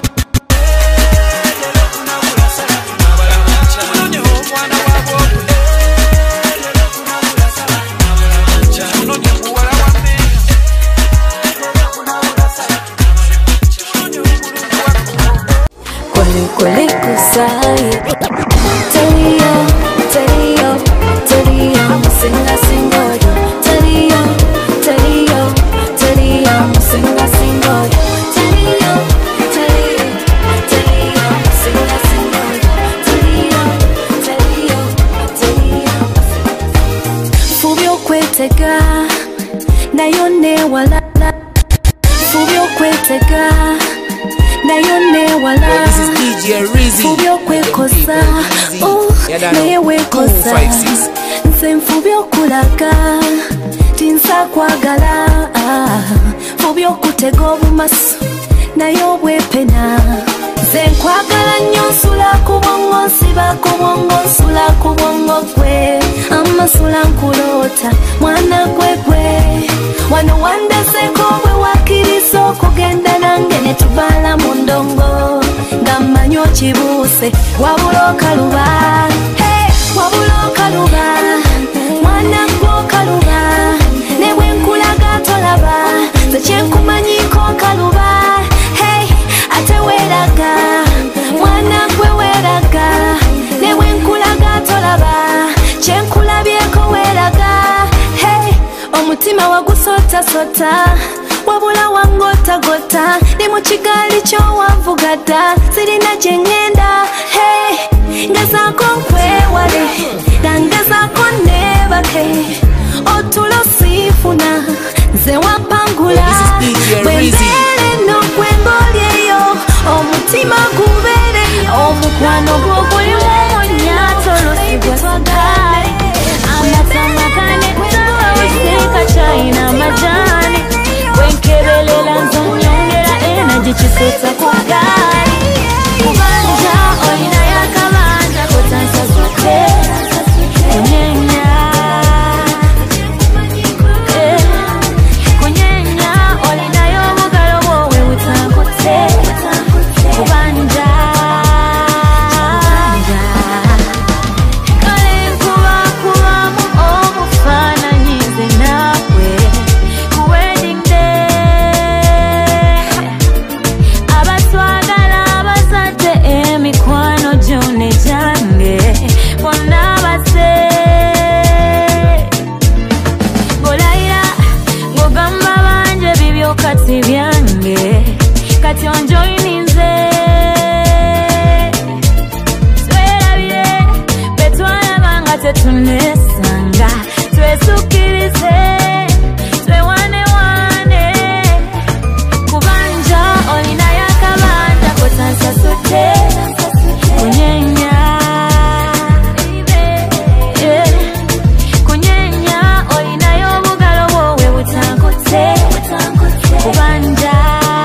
Kweli kusai Telio, telio, telio Singa singoyo Telio, telio, telio Singa singoyo Telio, telio, telio Singa singoyo Telio, telio, telio Fubio kwetega Nayone walala Fubio kwetega Nayone wala Fubio kwekosa Oh, naye wekosa Nse mfubio kulaga Tinsa kwagala Fubio kutega obumaso Naye obwepena Nse nkwagala nnyo nsula kubongo Nsiba kubongo nsula kubongo kwe Amasula nkulota Mwana kwe kwe Wano wandeseko bwe wakiriso Kugenda nange netubala mu ndongo Ngamanyo kibuse Wabula okaluba Hey, wabula okaluba Mwana gwo okaluba Ne bwenkulaga tolaba Ze kyenkumanyiko okaluba Hey, ate weeraga Mwana gwe weeraga Ne bwenkulaga tolaba Kyenkulabyeko weeraga Hey, omutima wagusota sota wabula wangota gota ni muchigali cho wavugata sirina jengenda hey ngezako nkwewale dangezako nebake otulo sifuna nze wapangula bwembele nokwengolyeyo omutima gubere omukwano gwoguli mumonyato lusigwasagale amatamakane tawa usika china majani wenkebelela nzonyongera energy chisota kugali kubanja olina yakabanja kutansa sote kunyenya kunyenya olina yomugalo wowe utankute kubanja kale kuba kubamu obufaananyize nawe ku wedding day abatwagala abazadde emikwano gyone gyange bonna base ngolayira ng'ogamba banje bibyo kati byange kati onjoyininze twerabire betwalabanga tetunesanga twesukirize twewanewane kubanja olina yakabanja kotansasute kunyenya yeah. kunyenya olina y'obugalo bwowe butankute kubanja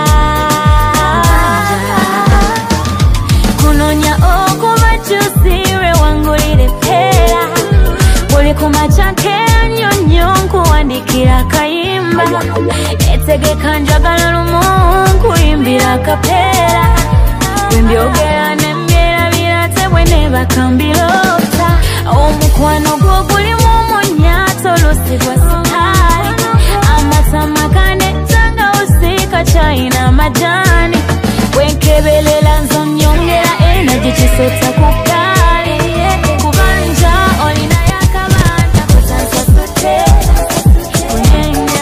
kunonya okuba kyusire wangulire pera buli kumacakera nyonyo nkuwandikira kayimba etegeka njagala lumu nkuyimbira kapera wembyogera nembyerabira tebwe nebakambirota omukwano gwo gulimu munyato lusigwa sukali amatamakane tanga usika china majani wenkebelela nzonyongera energy chisota kugali kubanja olina yakabanja kutansa sote kunyenya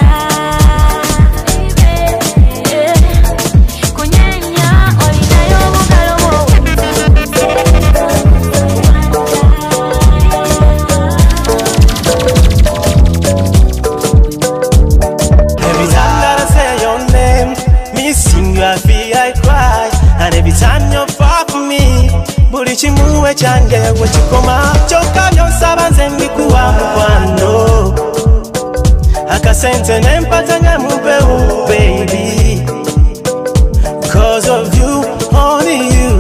kunyenya olina y'obugalo bwowe Every time that I say your name, missing you I feel I cry. And every time you're far from me, buli chimuwe change wechikoma choka byonsaba nze mbikuwa mukwano akasente nempata nyamubewu baby. Cause of you, only you.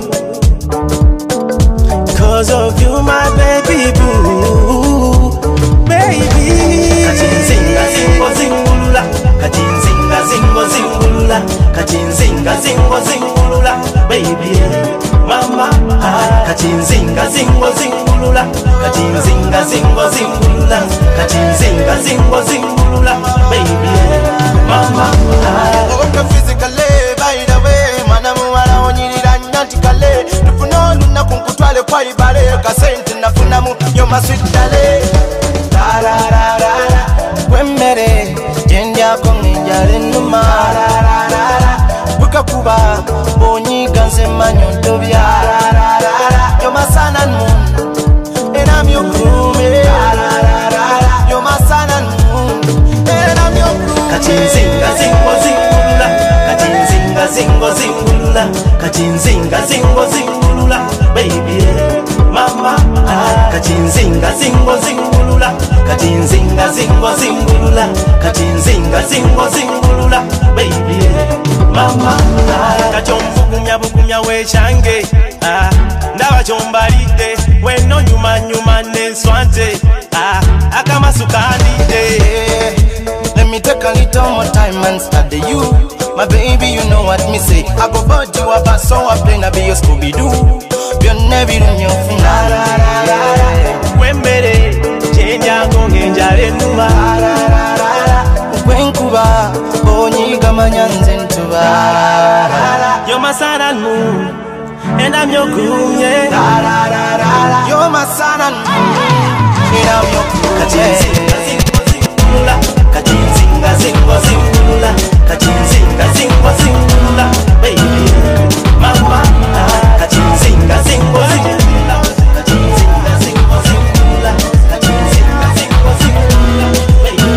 Cause of you my baby boo, baby. Kachinzinga zingo zingulula, kachinzinga zingo zingulula, kachinzinga zingo zingulula, baby mama. Kachinzinga zingo zingulula, kachinzinga zingo zingulula, kachinzinga zingo zingulula, baby mama. Oka physically by the way, mana muwala onyirira nyantikale, tufuna luna kunkutwale kwa ibale, kasente nafuna mu nyoma sweet dale. La la la la la, wemere jendya konginjale numa. La la la la, buka kuba bonyiga nzema nyondobya. La la la la, you're my sun and moon, and I'm your groom. La la la la, you're my sun and moon, and I'm your groom. Kachinzinga zingo zingulula, kachinzinga zingo zingulula, kachinzinga zingo zingulula, baby mama. Kachinzinga zingo zingulula, kachinzinga zingo zingulula, kachinzinga zingo zingulula, baby mama. Kachomvu kumya bukumya wechange, ndaba chombalide weno nyuma nyuma nenswante akamasukandide. Let me take a little more time and study you, my baby. You know what me say. I go bud you up, so I play na be your Scooby Doo. You're never in your final. Wembere chenya kongenjale numa. Wenkuba bonyiga manyanze ntuba. You're my sun and moon, and I'm your groom, yeah. You're my sun and moon, and I'm your groom, yeah. Kachinzinga zingo zingula, kachinzinga zingo zingula, baby. Mama, kachinzinga zingo zingula, kachinzinga zingo zingula, kachinzinga zingo zingula, baby.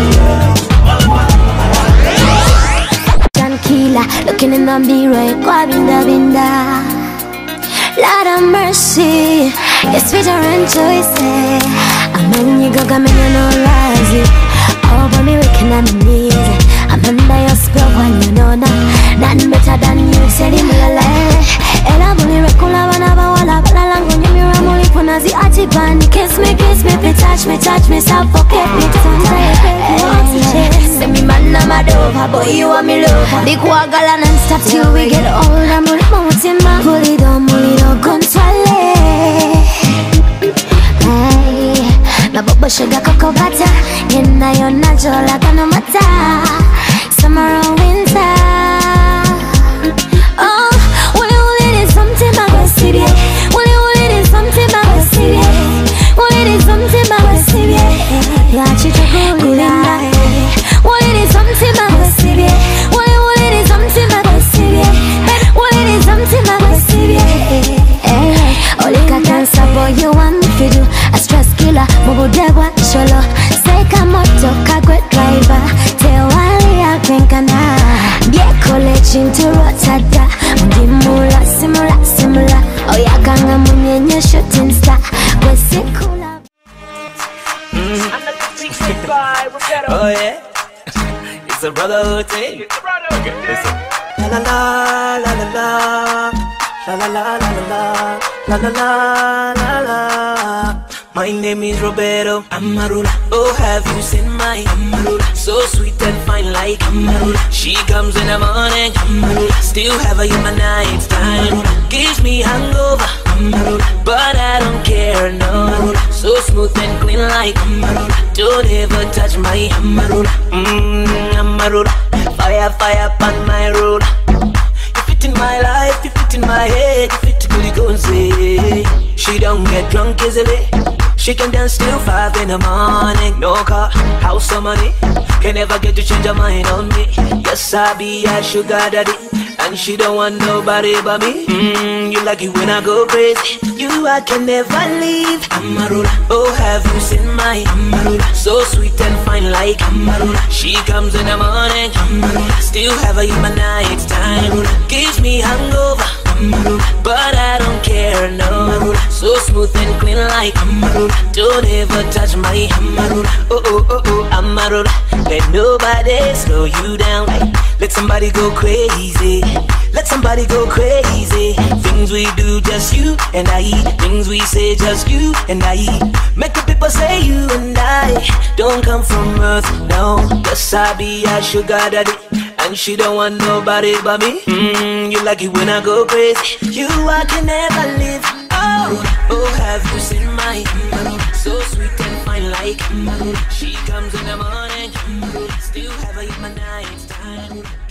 Tranquila, looking in the mirror, binda binda. Lord of mercy, your sweeter and choices. I'm in you go, I'm in no lies. Oh, but me waking on my knees. I'm under your spell when you know that. Nothing better than you, said him alive. Ela buli rekula wanaba wala bala langu nyumi ramuli punazi atibani. Kiss me, kiss me, me touch me, touch me, suffocate me. Send me man na madova, boy you are me lover. Big wagala non-stop till we get older. Muli mamutima, pulido, mulido, gonzale. Hey, na bobo sugar cocoa butter. Yena yona jola gana mata. Summer or winter. Oh, wuli wuli ni something about city. Wuli wuli ni something about city. Wuli ni something about city. Ya chicha kulila. Wuli ni something about city. Wuli wuli ni something about city. Wuli ni something about city. Olika cancer boy you want me to do. A stress killer, mubu degwa sholo. Seka moto kagwe driver. Tewali ya kenkana. Bie college into rotada. Mdimula simula simula. Oyakanga munyenye shooting star. Wesekula. Oh yeah, it's a brotherhood thing. It's a brotherhood. Okay, listen. La la la la la la la la la la la la la la la. My name is Roberto Amarula. Oh, have you seen my Amarula? So sweet and fine like Amarula. She comes in the morning, Amarula. Still have her in my night time. Gives me hangover, Amarula. But I don't care, no. So smooth and clean like Amarula. Don't ever touch my Amarula. Mmm, Amarula. Fire, fire upon my road. You fit in my life, you fit in my head. You fit to really go and say. She don't get drunk easily. She can dance till five in the morning. No car, house or money. Can never get to change her mind on me. Yes, I be a sugar daddy. And she don't want nobody but me. Mmm, you like it when I go crazy. You I can never leave. Amarula, oh have you seen my Amarula? So sweet and fine like Amarula. She comes in the morning, Amarula. Still have her in my night time. Gives me hangover, Amarula. But I don't care, no. So smooth and clean like Amarula. Don't ever touch my Amarula. Oh oh oh oh Amarula. Let nobody slow you down. Let somebody go crazy. Let somebody go crazy. Things we do just you and I. Things we say just you and I. Make the people say you and I don't come from earth, no. Yes, I be a sugar daddy. And she don't want nobody but me. Mmm, you like it when I go crazy. You I can never live. Oh, oh, have you seen my Amarula? So sweet and fine like Amarula. She comes in the morning, Amarula. Still have her in my night time.